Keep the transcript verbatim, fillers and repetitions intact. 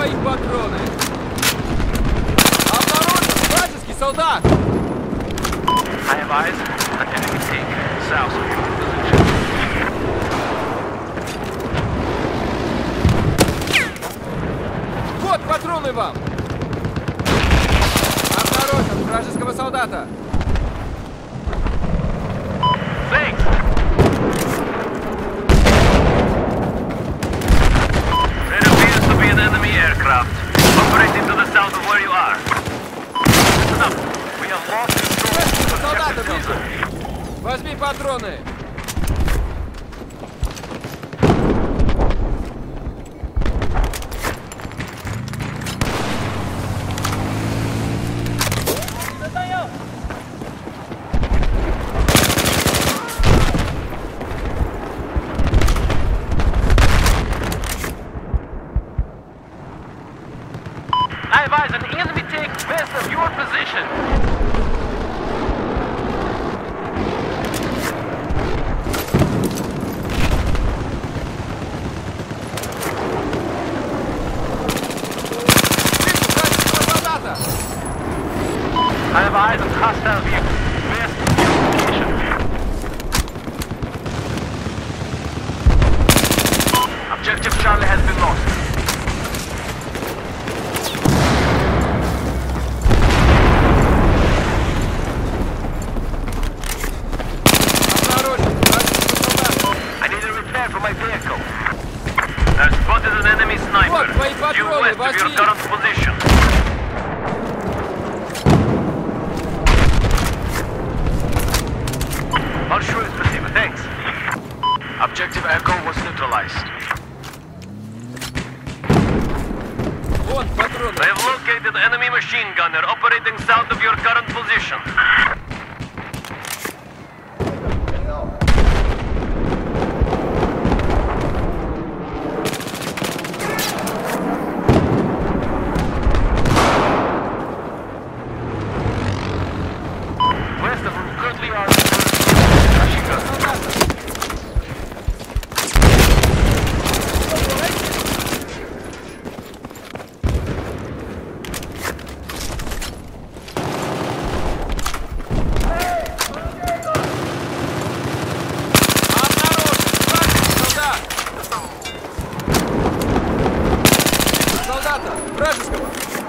твои патроны! Обнаружен вражеский солдат! I have eyes on enemy tank south of your position. Вот патроны вам! Обнаружен вражеского солдата! Thanks! There appears to be an enemy aircraft operating to the south of where you are. Listen up. We have lost control of Солдата objective вижу! Delta. Возьми патроны! I have eyes on the enemy tank west of your position. Вражеского солдата! I have eyes on hostile vehicle west of your location. Objective Charlie has been lost. Обнаружен вражеского солдата! I need a repair for my vehicle. I've spotted an enemy sniper. Вот твои Due патроны, west of your возьми! current position. Marshal, спасибо, thanks. Objective Echo was neutralized. Вон патроны! I have located enemy machine gunner operating south of your current position. West of where we currently are. Machine gun. Солдата! Вражеского!